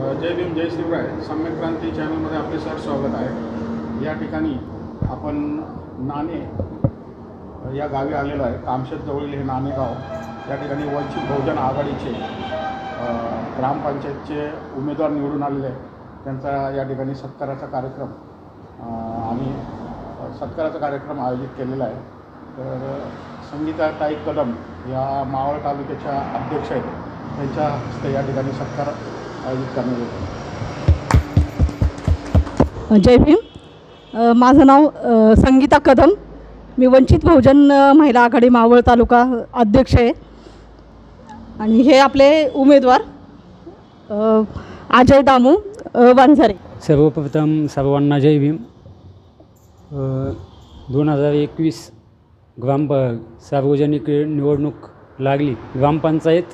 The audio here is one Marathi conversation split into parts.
जय भीम जय शिवराय सम्यक क्रांती चॅनलमध्ये आपले सर स्वागत आहे। या ठिकाणी आपण नाणे या गावी आलेलो आहे। कामशेतजवळील हे नाणे गाव, या ठिकाणी वंचित बहुजन आघाडीचे ग्रामपंचायतचे उमेदवार निवडून आलेले आहेत। त्यांचा या ठिकाणी सत्काराचा कार्यक्रम आयोजित केलेला आहे। तर संगीताताई कदम या मावळ तालुक्याच्या अध्यक्ष आहेत, त्यांच्या हस्ते या ठिकाणी सत्कार आयोजित करण्यात येतो। जय भीम। माझं नाव संगीता कदम, मी वंचित बहुजन महिला आघाडी मावळ तालुका अध्यक्ष आहे। आणि हे आपले उमेदवार अजय दामू वांझारे। सर्वप्रथम सर्वांना जय भीम। 2021 सार्वजनिक निवडणूक लागली। ग्रामपंचायत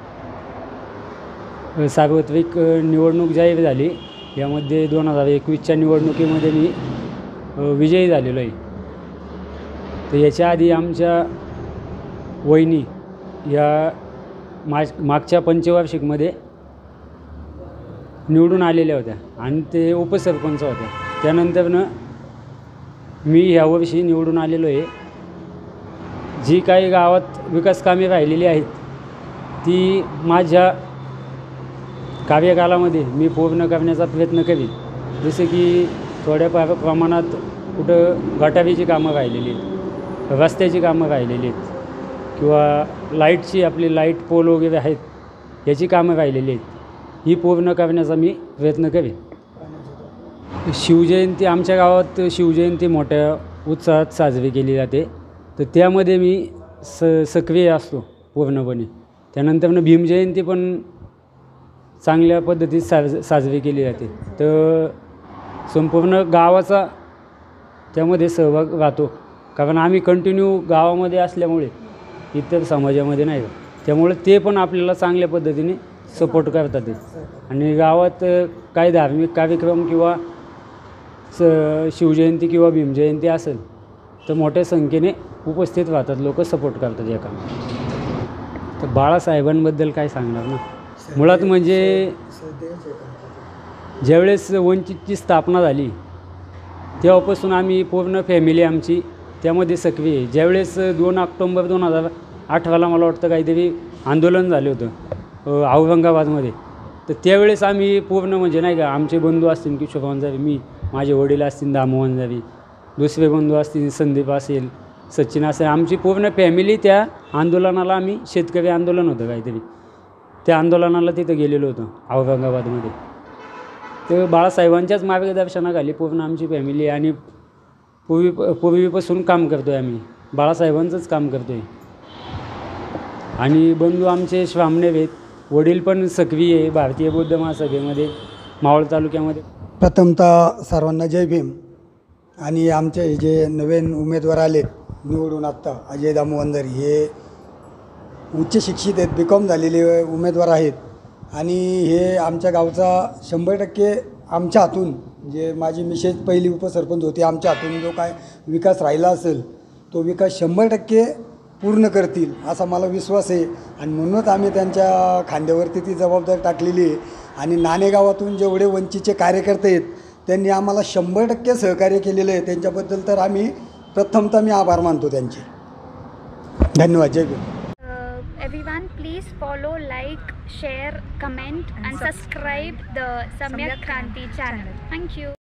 सार्वत्रिक निवडणूक जाहीर झाली। यामध्ये 2021च्या निवडणुकीमध्ये मी विजयी झालेलो आहे। तर याच्या आधी आमच्या वहिनी या मागच्या पंचवार्षिकमध्ये निवडून आलेल्या होत्या आणि ते उपसरपंच होत्या। त्यानंतरनं मी ह्यावर्षी निवडून आलेलो आहे। जी काही गावात विकास कामे राहिलेली आहेत ती माझ्या कार्यकालामध्ये मी पूर्ण करण्याचा प्रयत्न करीन। जसे की थोड्या प्रमाणात कुठं गटारीची कामं राहिलेली आहेत, रस्त्याची कामं राहिलेली आहेत, किंवा लाईटची आपली लाईट पोल वगैरे आहेत याची कामं राहिलेली आहेत, ही पूर्ण करण्याचा मी प्रयत्न करेन। शिवजयंती आमच्या गावात शिवजयंती मोठ्या उत्साहात साजरी केली जाते। तर त्यामध्ये मी सक्रिय असतो पूर्णपणे। त्यानंतरनं भीमजयंती पण चांगल्या पद्धतीत साजरी केली जाते। तर संपूर्ण गावाचा त्यामध्ये सहभाग राहतो, कारण आम्ही कंटिन्यू गावामध्ये असल्यामुळे इतर समाजामध्ये नाही। त्यामुळे ते पण आपल्याला चांगल्या पद्धतीने सपोर्ट करतात। आणि गावात काही धार्मिक कार्यक्रम किंवा शिवजयंती किंवा भीमजयंती असेल तर मोठ्या संख्येने उपस्थित राहतात, लोक सपोर्ट करतात या कामात। तर बाळासाहेबांबद्दल काय सांगणार ना। मुळात म्हणजे ज्यावेळेस वंचितची स्थापना झाली तेव्हापासून आम्ही पूर्ण फॅमिली आमची त्यामध्ये सक्रिय आहे। ज्यावेळेस 2 ऑक्टोंबर 2018ला मला वाटतं काहीतरी आंदोलन झालं होतं औरंगाबादमध्ये। तर त्यावेळेस आम्ही पूर्ण म्हणजे नाही का, आमचे बंधू असतील किशोर वांझारे, मी, माझे वडील असतील दामू वांझारे, दुसरे बंधू असतील संदीप असेल, सचिन असेल, आमची पूर्ण फॅमिली त्या आंदोलनाला, आम्ही शेतकरी आंदोलन होतं काहीतरी, त्या आंदोलनाला तिथं गेलेलो होतो औरंगाबादमध्ये। तर बाळासाहेबांच्याच मार्गदर्शनाखाली पूर्ण आमची फॅमिली आणि पूर्वीपासून काम करतो आहे आम्ही, बाळासाहेबांचंच काम करतो आहे। आणि बंधू आमचे श्रामणेर आहेत, वडील पण सक्रिय आहे भारतीय बौद्ध महासभेमध्ये मावळ तालुक्यामध्ये। प्रथमतः सर्वांना जय भीम। आणि आमचे जे नवीन उमेदवार आलेत निवडून आत्ता, अजय दामू वांझारे, हे उच्च शिक्षित आहेत, BCom झालेले उमेदवार आहेत। आणि हे आमच्या गावचा 100% आमच्या हातून, जे माझी मिसेस पहिली उपसरपंच होती, आमच्या हातून जो काय विकास राहिला असेल तो विकास 100% पूर्ण करतील असा मला विश्वास आहे। आणि म्हणूनच आम्ही त्यांच्या खांद्यावरती ती जबाबदारी टाकलेली आहे। आणि नाणेगावातून जेवढे वंचितचे कार्यकर्ते आहेत त्यांनी आम्हाला 100% सहकार्य केलेलं आहे। त्यांच्याबद्दल तर आम्ही प्रथमतः मी आभार मानतो त्यांचे। धन्यवाद। जय Bhim. Everyone, please follow, like, share, comment and subscribe the Samyak Kranti channel. Thank you.